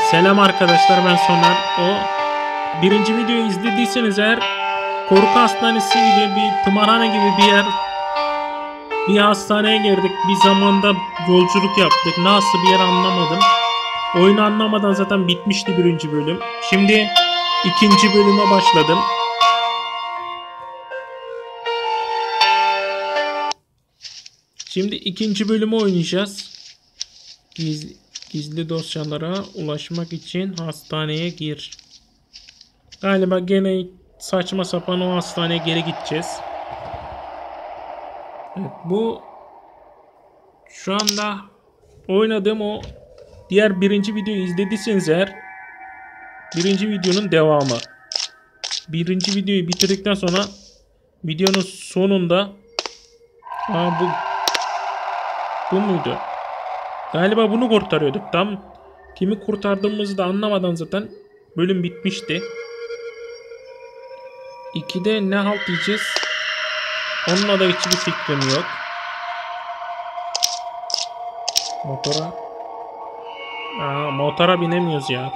Selam arkadaşlar, ben Soner. Birinci videoyu izlediyseniz eğer, korku hastanesi gibi bir tımarhane gibi bir hastaneye girdik. Bir zamanda yolculuk yaptık. Nasıl bir yer anlamadım. Oyunu anlamadan zaten bitmişti birinci bölüm. Şimdi ikinci bölüme başladım. Şimdi ikinci bölümü oynayacağız. Gizli dosyalara ulaşmak için hastaneye gir. Galiba gene saçma sapan o hastaneye geri gideceğiz. Evet, bu şu anda oynadığım o diğer birinci videoyu izlediyseniz eğer, birinci videonun devamı. Birinci videoyu bitirdikten sonra videonun sonunda bu muydu? Galiba bunu kurtarıyorduk. Tam kimi kurtardığımızı da anlamadan zaten bölüm bitmişti. 2'de ne halt diyeceğiz? Onunla da hiçbir fikrim yok. Motora binemiyoruz ya.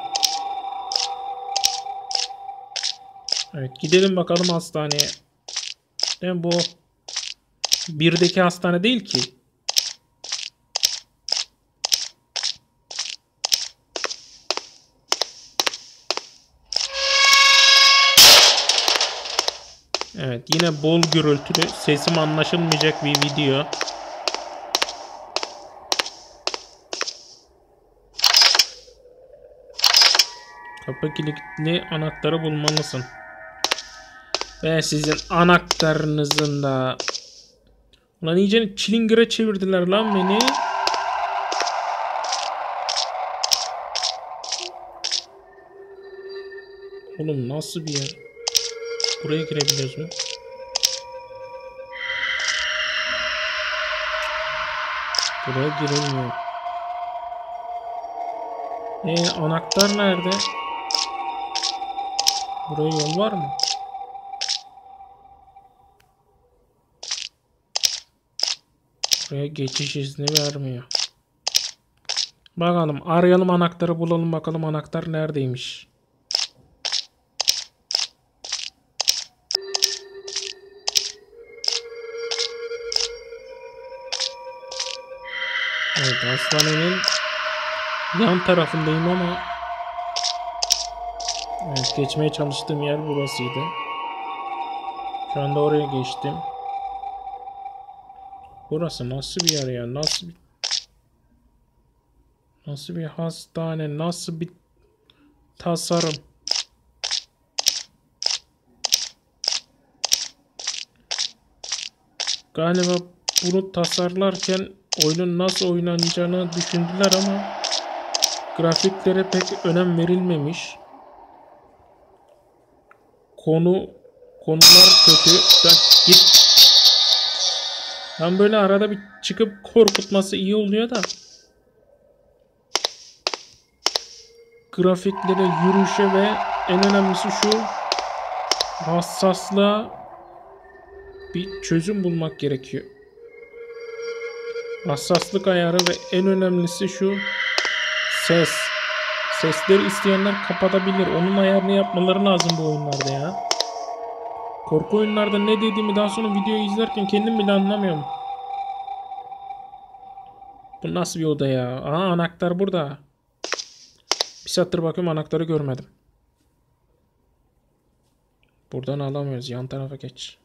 Evet, gidelim bakalım hastaneye. Bu birdeki hastane değil ki. Evet, yine bol gürültülü, sesim anlaşılmayacak bir video. Kapı kilitli, anahtarı bulmalısın. Ve sizin anahtarınızın da... Ulan iyice çilingire çevirdiler lan beni. Oğlum nasıl bir yer? Buraya girebiliyoruz mu? Buraya girilmiyor. Anahtar nerede? Buraya yol var mı? Buraya geçiş izni vermiyor. Bakalım, arayalım, anahtarı bulalım, bakalım anahtar neredeymiş. Evet, hastanenin yan tarafındayım ama evet, geçmeye çalıştığım yer burasıydı. Şu anda oraya geçtim. Burası nasıl bir yer ya? Nasıl bir hastane? Nasıl bir tasarım? Galiba bunu tasarlarken oyunun nasıl oynanacağını düşündüler ama grafiklere pek önem verilmemiş. Konular kötü. Git. Ben böyle arada bir çıkıp korkutması iyi oluyor da. Grafiklere, yürüyüşe ve en önemlisi şu hassaslığa bir çözüm bulmak gerekiyor. Hassaslık ayarı ve en önemlisi şu ses. Sesleri isteyenler kapatabilir. Onun ayarını yapmaları lazım bu oyunlarda ya. Korku oyunlarda ne dediğimi daha sonra videoyu izlerken kendim bile anlamıyorum. Bu nasıl bir oda ya? Anahtar burada. Bir saattir bakıyorum, anahtarı görmedim. Buradan alamıyoruz. Yan tarafa geç.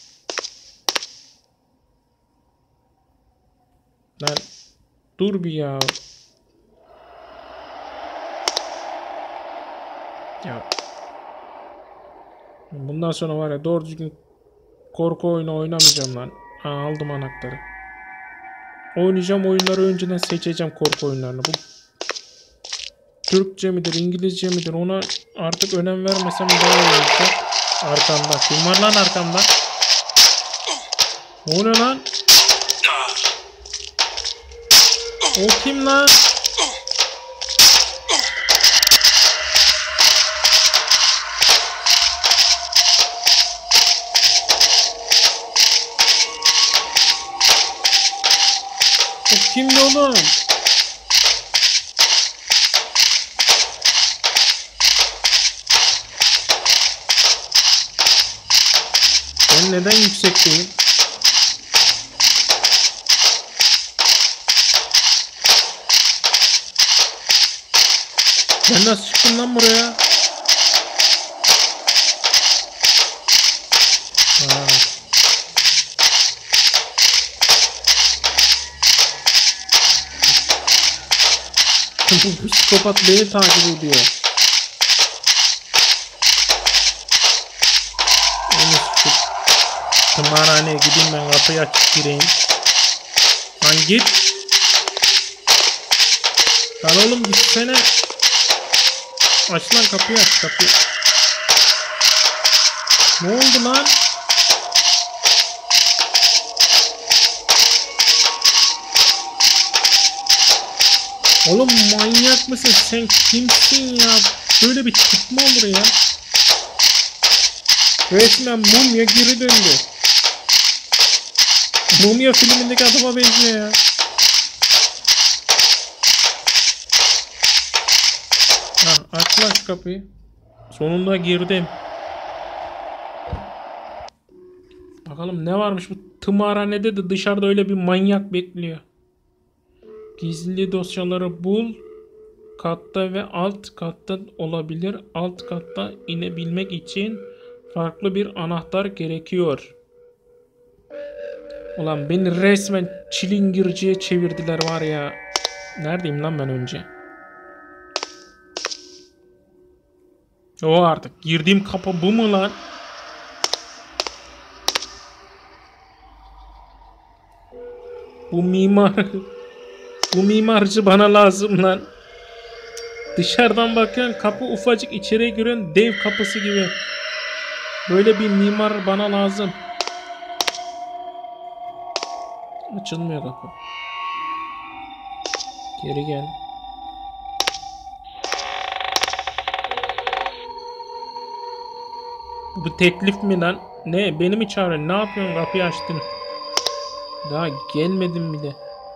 Lan dur bir ya. Bundan sonra var ya, doğru düzgün korku oyunu oynamayacağım lan. Aldım anahtarı. Oynayacağım oyunları, önceden seçeceğim korku oyunlarını. Bu Türkçe midir, İngilizce midir, ona artık önem vermesem daha iyi olacak. Arkamda. Kim var lan arkamda? Ne oluyor lan? O kim lan? O kimdi oğlum? Ben neden yüksekteyim? Ben nasıl çıktım lan buraya? Ha. Bu psikopat beni takip ediyor. Tımarhaneye gideyim ben, kapıyı açıp gireyim. Lan git. Lan oğlum gitsene. Aç lan kapıyı, aç kapıyı. Ne oldu lan? Oğlum manyak mısın? Sen kimsin ya? Böyle bir tip mi olur ya? Resmen mumya geri döndü. Mumya filmindeki adama benziyor ya. Aç lan şu kapıyı. Sonunda girdim. Bakalım ne varmış bu tımarhanede de, dışarıda öyle bir manyak bekliyor. Gizli dosyaları bul. Katta ve alt katta olabilir. Alt katta inebilmek için farklı bir anahtar gerekiyor. Ulan beni resmen çilingirciye çevirdiler var ya. Neredeyim lan ben önce? O artık girdiğim kapı bu mu lan? Bu mimar bu mimarcı bana lazım lan. Dışarıdan bakıyorsun kapı ufacık, içeriye giriyorsun dev kapısı gibi. Böyle bir mimar bana lazım. Açılmıyor kapı. Geri gel. Bu teklif mi lan? Ne? Beni mi çağırıyorsun? Ne yapıyorsun? Kapıyı açtın. Daha gelmedim bile.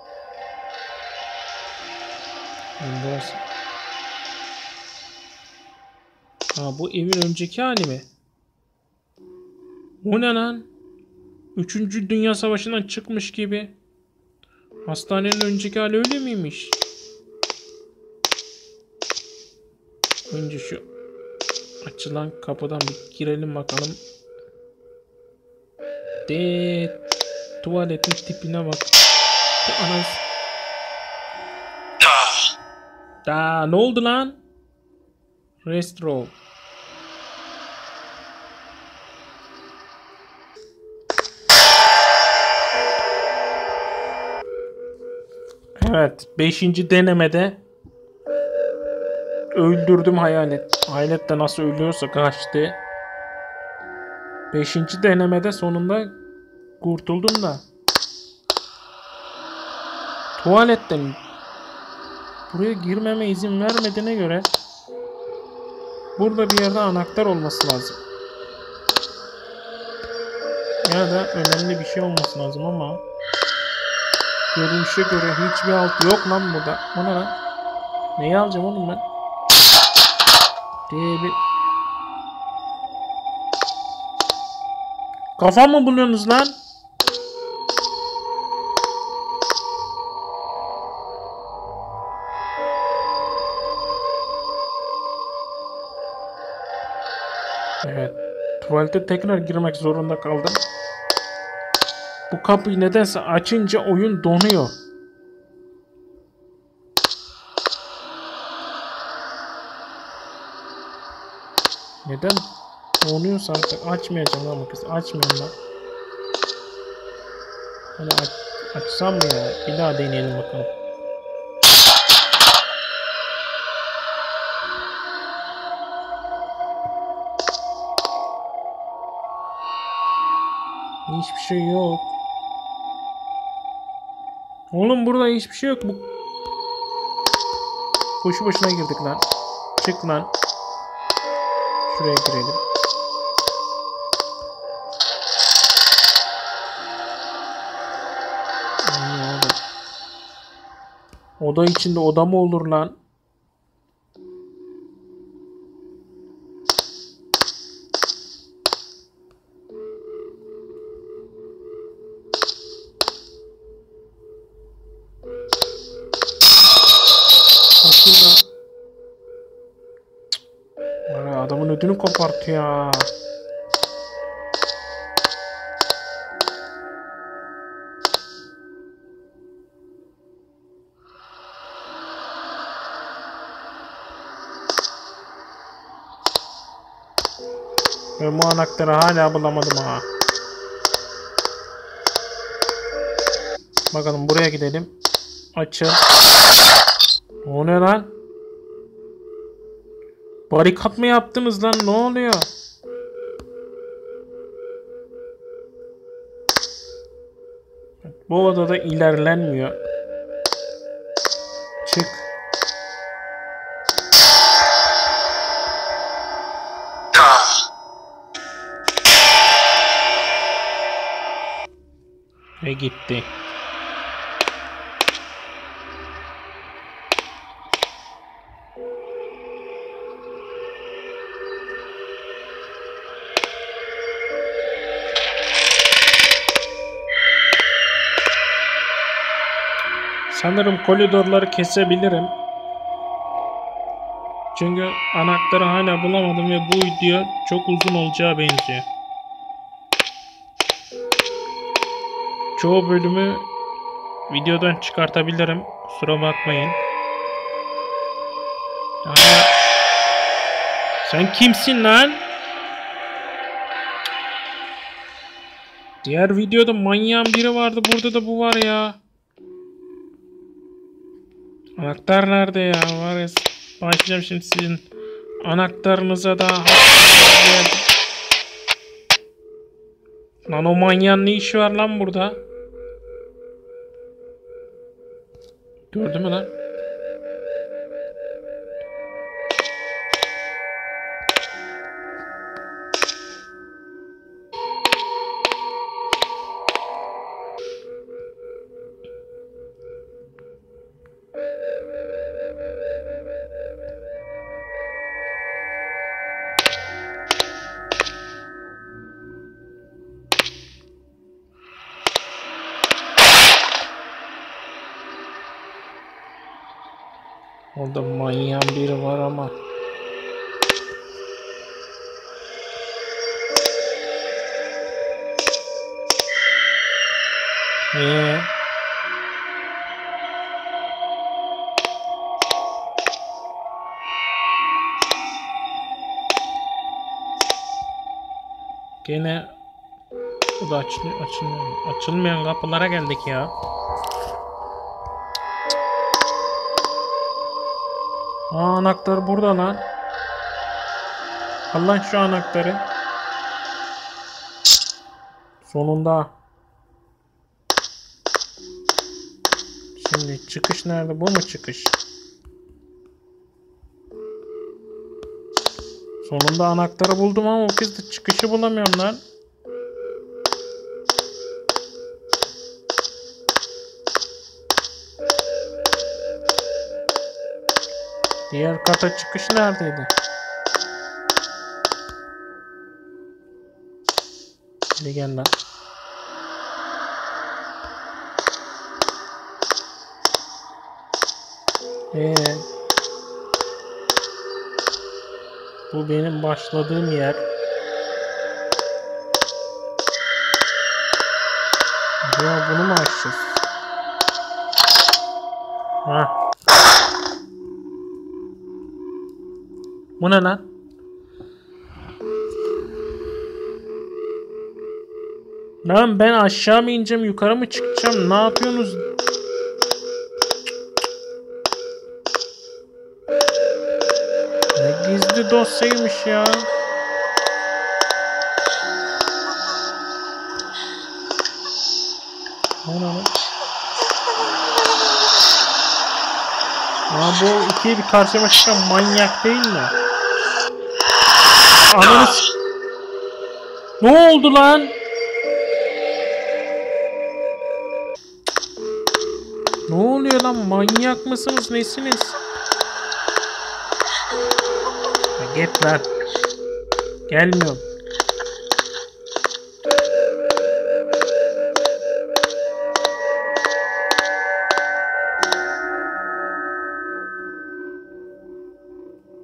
Burası. Ha, bu evin önceki hali mi? O ne lan? 3. Dünya Savaşı'ndan çıkmış gibi. Hastanenin önceki hali öyle miymiş? Önce şu açılan kapıdan bir girelim bakalım. Tuvaletin tipine bak. Anas. Ne oldu lan? Restro. Evet, 5. denemede öldürdüm hayalet. Hayalet de nasıl ölüyorsa kaçtı. 5. denemede sonunda kurtuldum da. Tuvaletten buraya girmeme izin vermediğine göre burada bir yerde anahtar olması lazım. Ya da önemli bir şey olması lazım ama görünüşe göre hiçbir alt yok lan burada. O ne lan? Neyi alacağım oğlum ben? Bir... Kafa mı buluyorsunuz lan? Evet. Tuvalete tekrar girmek zorunda kaldım. Bu kapıyı nedense açınca oyun donuyor. Neden donuyorsa artık açmayacağım lan bu kız. Açmıyorum lan. Hani açsam mı ya? Bir daha deneyelim bakalım. Hiçbir şey yok. Oğlum burada hiçbir şey yok. Bu boşu boşuna girdik lan. Çık lan. Şuraya girelim. Oda içinde oda mı olur lan? Adamın ödünü kopartıyor. Ben bu anahtarı hala bulamadım ha. Bakalım buraya gidelim. Açın. O ne lan? Barikat mı yaptınız lan? Ne oluyor? Bu odada ilerlenmiyor. Çık. Ve gitti. Sanırım koridorları kesebilirim. Çünkü anahtarı hala bulamadım ve bu video çok uzun olacağı benziyor. Çoğu bölümü videodan çıkartabilirim. Kusura bakmayın. Ama sen kimsin lan? Diğer videoda manyağın biri vardı. Burada da bu var ya. Anahtar nerede ya? Var ya. Başlayacağım şimdi sizin anahtarınıza da. Lan o manyağın ne işi var lan burada? Gördü mü lan? Orada manyağın biri var ama. Gene bu da açılmıyor. Açılmayan kapılara geldik ya. Anahtar burada lan. Al lan şu anahtarı. Sonunda. Şimdi çıkış nerede? Bu mu çıkış? Sonunda anahtarı buldum ama o kez de çıkışı bulamıyorum lan. Diğer kata çıkış neredeydi? Hadi gel lan. Bu benim başladığım yer. Ya bunu mu açacağız? Ha. Bu ne lan? Lan ben aşağı mı ineceğim, yukarı mı çıkacağım? Ne yapıyorsunuz? Ne gizli dosyaymış ya. Aa, bu ikiye bir karşıma çıkan manyak değil mi? Ananı ne oldu lan? Ne oluyor lan? Manyak mısınız? Nesiniz? Git lan. Gelmiyorum.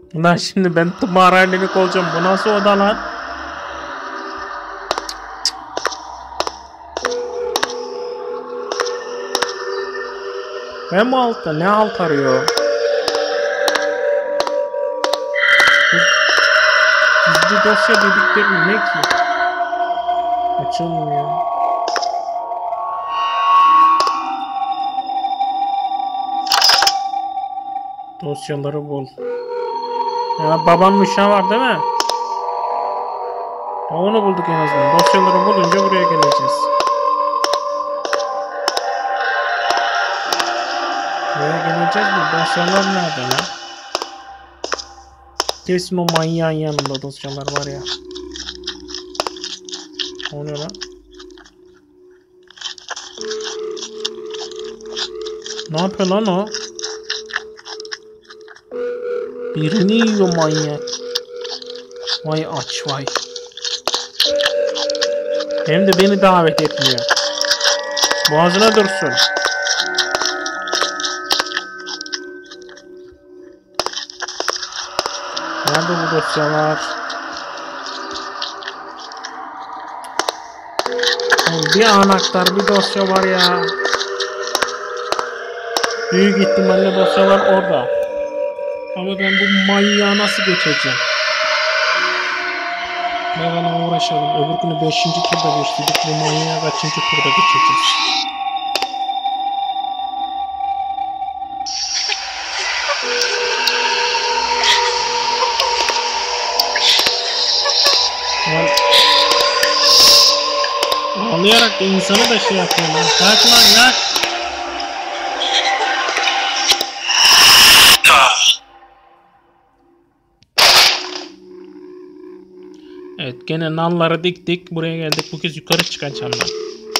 Lan şimdi ben tımarhanelik olacağım. Bu nasıl oda lan? Ben bu altta ne alt arıyor? Gizli dosya dedikleri ne ki? Açılmıyor. Dosyaları bul. Ya babam uşağı var değil mi? Ya onu bulduk en azından. Dosyaları bulunca buraya geleceğiz. Buraya geleceğiz mi? Dosyalar nerede lan? Kesin o manyağın yanında dosyalar var ya. O ne lan? Ne yapıyor lan o? Birini yiyor manyak. Vay aç vay. Hem de beni davet etmiyor. Boğazına dursun. Nerede bu dosyalar? Bir anahtar bir dosya var ya. Büyük ihtimalle dosyalar orada. Ama ben bu manyağı nasıl geçeceğim? Bakalım uğraşalım. Öbür günü 5. turda geçtik. Bu manyağı kaçıncı turda geçeceğiz? Ağlayarak da insanı da şey yapıyor lan. Kaç lan ya. Evet gene nalları diktik. Buraya geldik. Bu kez yukarı çıkacağım ben.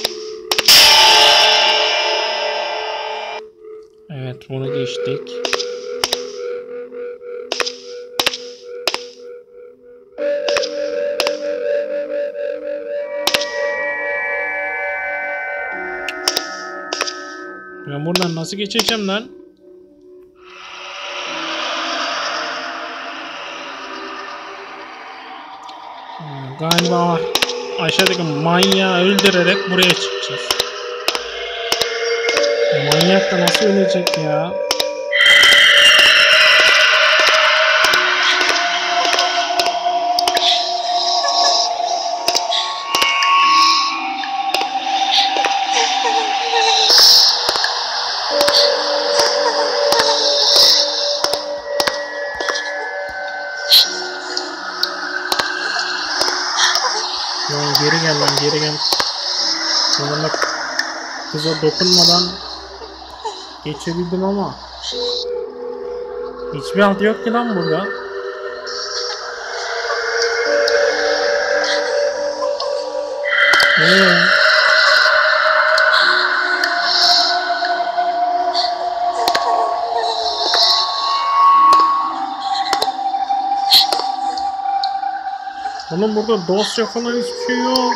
Evet bunu geçtik. Ben buradan nasıl geçeceğim lan? Galiba aşağıdaki manyağı öldürerek buraya çıkacağız. Manyak da nasıl ölecek ya? Lan geri gel lan geri gel. Sonunda kıza dokunmadan geçebildim ama hiçbir alt yok ki lan burada. Oğlum burada dosya falan hiçbir şey yok.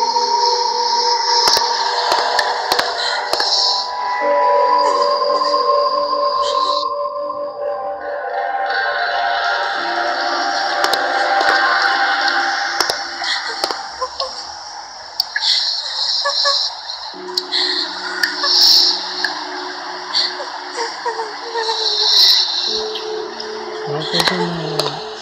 Ne yapacağım ya?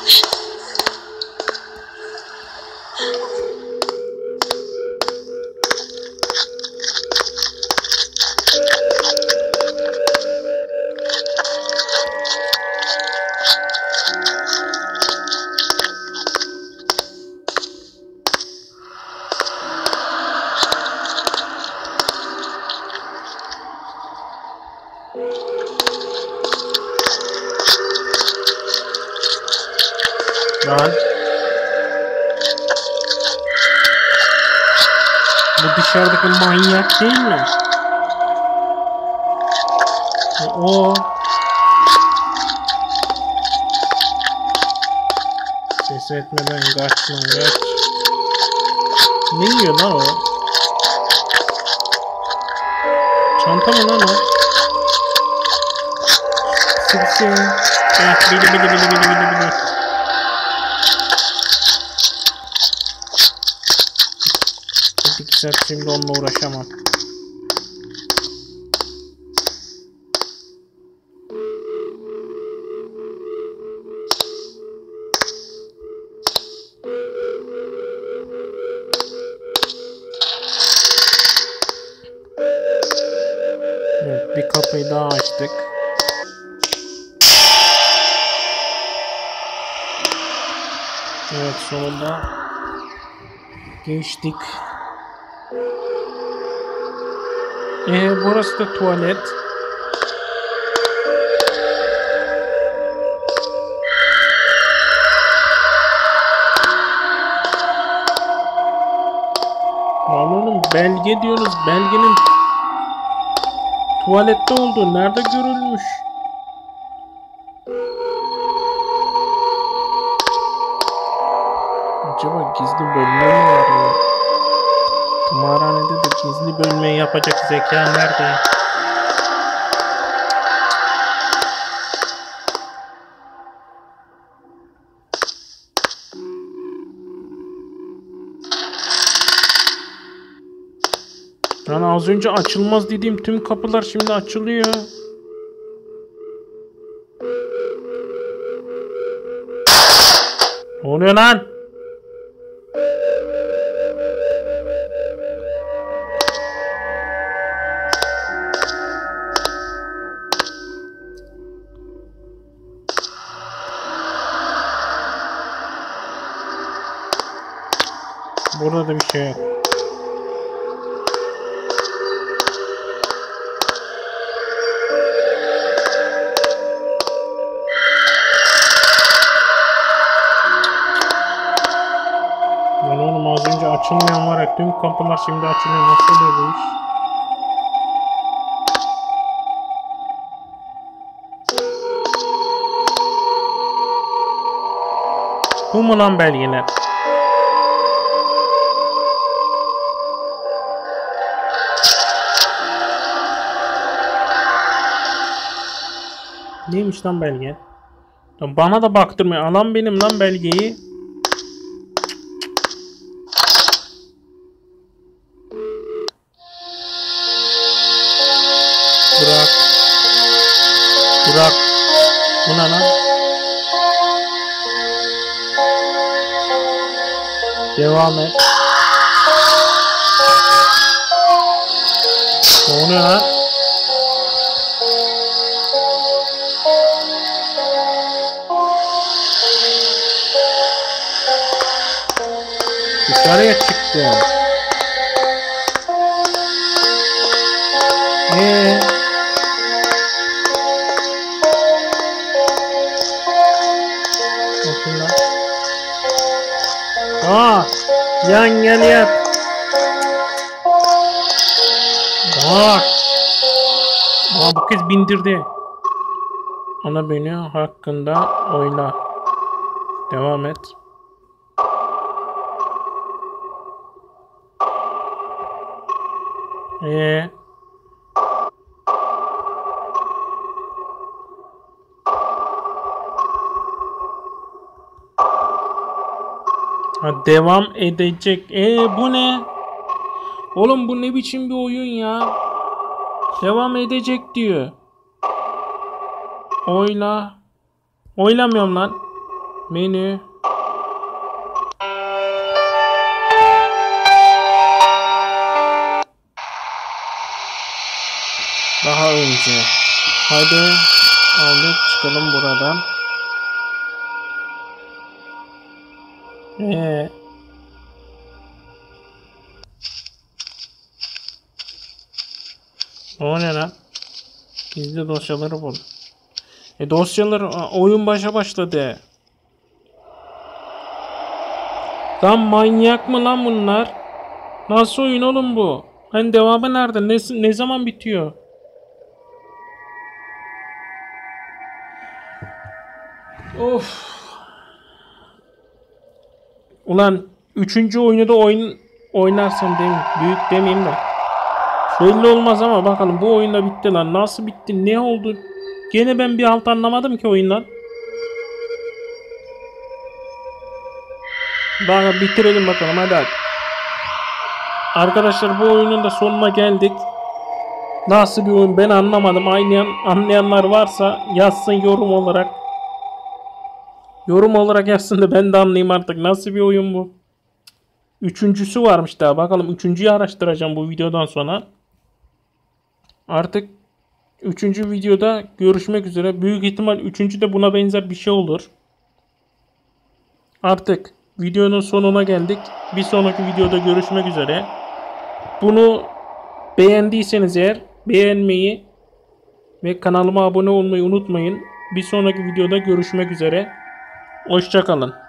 Lan. Bu dışarıdaki manyak değil mi? O. Ses etmeden kaç lan kaç. Ne yiyor lan o? Çanta mı lan o? Sıksın. Bili bili bili bili bili bili. İki saat şimdi onunla uğraşamam. Evet, bir kapıyı daha açtık. Evet, sonunda geçtik. Burası da tuvalet. Oğlum belge diyoruz. Belgenin tuvalette olduğu nerede görülmüş? Acaba gizli bölme mi var ya? Tımarhanede de gizli bölmeyi yapacak zeka nerede? Yani az önce açılmaz dediğim tüm kapılar şimdi açılıyor. Ne oluyor lan? Burada da bir şey yok. Lan oğlum az önce açılmayan var ya, tüm kapılar şimdi açılıyor. Nasıl oluyor bu iş? Bu mu lan belgeler? Neymiş lan belge? Bana da baktırmıyor. Alan benim lan belgeyi. Bırak. Bırak. Bu ne lan? Devam et. Ne oluyor lan? Dışarıya çıktı. Bakın lan. Yan gel yat. Bak. Bu kız bindirdi. Ana beni hakkında oyla. Devam et. Devam edecek. Bu ne? Oğlum bu ne biçim bir oyun ya? Devam edecek diyor. Oyla. Oylamıyorum lan. Menü. Daha önce. Hadi. Aldık çıkalım buradan. O ne lan? Gizli dosyaları bul. Dosyaları oyun başladı. Lan manyak mı lan bunlar? Nasıl oyun oğlum bu? Hani devamı nerede? Ne zaman bitiyor? Of. Ulan 3. oyunu da oynarsam büyük demeyeyim de. Belli olmaz ama bakalım bu oyunda bitti lan. Nasıl bitti? Ne oldu? Gene ben bir halt anlamadım ki oyundan. Daha bitirelim bakalım hadi. Arkadaşlar bu oyunun da sonuna geldik. Nasıl bir oyun ben anlamadım. Anlayanlar varsa yazsın yorum olarak. Yorum olarak yazsın da ben de anlayayım artık. Nasıl bir oyun bu? Üçüncüsü varmış daha. Bakalım üçüncüyü araştıracağım bu videodan sonra. Artık üçüncü videoda görüşmek üzere. Büyük ihtimal üçüncü de buna benzer bir şey olur. Artık videonun sonuna geldik. Bir sonraki videoda görüşmek üzere. Bunu beğendiyseniz eğer beğenmeyi ve kanalıma abone olmayı unutmayın. Bir sonraki videoda görüşmek üzere. Hoşça kalın.